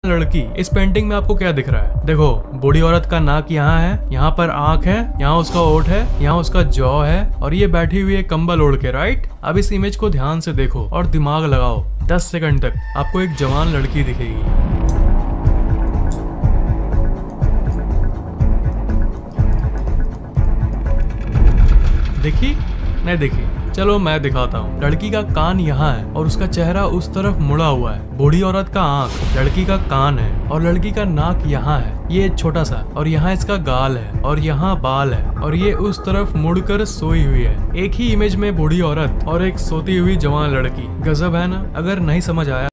लड़की, इस पेंटिंग में आपको क्या दिख रहा है? देखो, बूढ़ी औरत का नाक यहाँ है, यहाँ पर आंख है, यहाँ उसका ओठ है, यहाँ उसका जॉ है और ये बैठी हुई है कंबल ओढ़ के, राइट? अब इस इमेज को ध्यान से देखो और दिमाग लगाओ। 10 सेकंड तक आपको एक जवान लड़की दिखेगी। देखी? नहीं देखी? चलो मैं दिखाता हूँ। लड़की का कान यहाँ है और उसका चेहरा उस तरफ मुड़ा हुआ है। बूढ़ी औरत का आंख लड़की का कान है और लड़की का नाक यहाँ है, ये छोटा सा, और यहाँ इसका गाल है और यहाँ बाल है और ये उस तरफ मुड़कर सोई हुई है। एक ही इमेज में बूढ़ी औरत और एक सोती हुई जवान लड़की। गजब है ना? अगर नहीं समझ आया